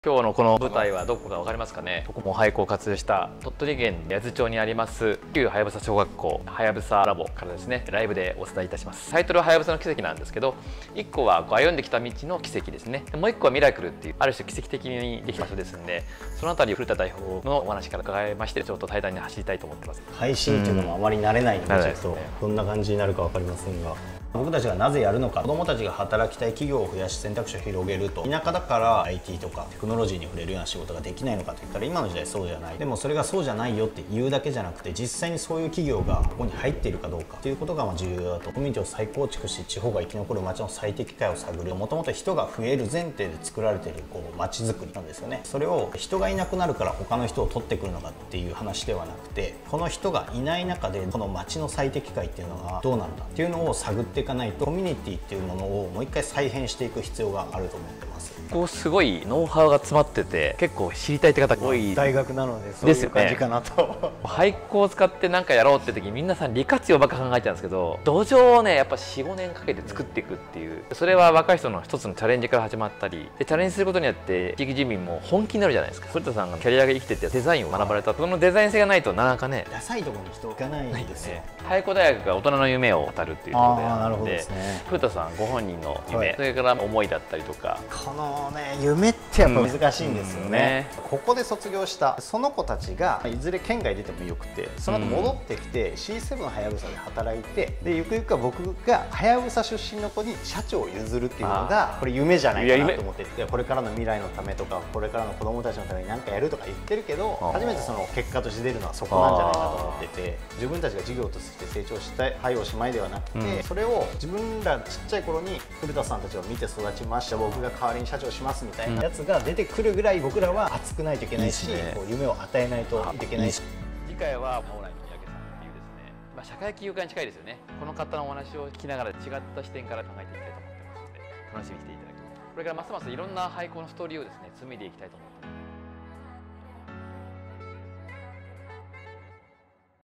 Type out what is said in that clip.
今日のこの舞台はどこか分かりますかね。ここも廃校を活用した鳥取県八頭町にあります旧はやぶさ小学校はやぶさラボからですね、ライブでお伝えいたします。タイトルははやぶさの奇跡なんですけど、1個は歩んできた道の奇跡ですね。もう1個はミラクルっていうある種奇跡的にできた場所ですんで、そのあたり古田代表のお話から伺いまして、ちょっと対談に走りたいと思ってます。 配信っていうのもあまり慣れないので、ちょっとどんな感じになるか分かりませんが。僕たちがなぜやるのか、子どもたちが働きたい企業を増やし選択肢を広げると。田舎だから IT とかテクノロジーに触れるような仕事ができないのかといったら、今の時代そうじゃない。でもそれがそうじゃないよって言うだけじゃなくて、実際にそういう企業がここに入っているかどうかっていうことが重要だと。コミュニティを再構築し、地方が生き残る街の最適解を探る。もともと人が増える前提で作られている街づくりなんですよね。それを人がいなくなるから他の人を取ってくるのかっていう話ではなくて、この人がいない中でこの街の最適解っていうのがどうなんだっていうのを探っていかないと、コミュニティっていうものをもう一回再編していく必要があると思ってます。 ここすごいノウハウが詰まってて、結構知りたいって方多い大学なのでそういう感じかなと。 廃校を使って何かやろうって時に皆さん利活用ばっか考えちゃうんですけど、土壌をねやっぱ 4,5 年かけて作っていくっていう、それは若い人の一つのチャレンジから始まったりで、チャレンジすることによって地域住民も本気になるじゃないですか。古田さんがキャリアが生きててデザインを学ばれた、そのデザイン性がないとなかなかね、 ダサいところに人行かないんですよ。 廃校大学が大人の夢を語るっていうところであるので、古田さんご本人の夢、それから思いだったりとか、 このね夢ってやっぱ難しいんですよね。ここで卒業したその子たちがいずれ県外出てもよくて、その後戻ってきて C7 はやぶさで働いて、でゆくゆくは僕がはやぶさ出身の子に社長を譲るっていうのがこれ夢じゃないかなと思ってて、これからの未来のためとかこれからの子どもたちのために何かやるとか言ってるけど、初めてその結果として出るのはそこなんじゃないかと思ってて、自分たちが事業として成長したいはいおしまいではなくて、それを自分らちっちゃい頃に古田さんたちを見て育ちました、僕が代わりに社長しますみたいなやつが出てくるぐらい僕らは熱くないといけないし、夢を与えないといけないし。 次回は蓬莱の三宅さんっていうですね、社会起業家に近いですよね。この方のお話を聞きながら違った視点から考えていきたいと思ってますので、楽しみにしていただきます。これからますますいろんな廃校のストーリーをですね紡いでいきたいと思ってます。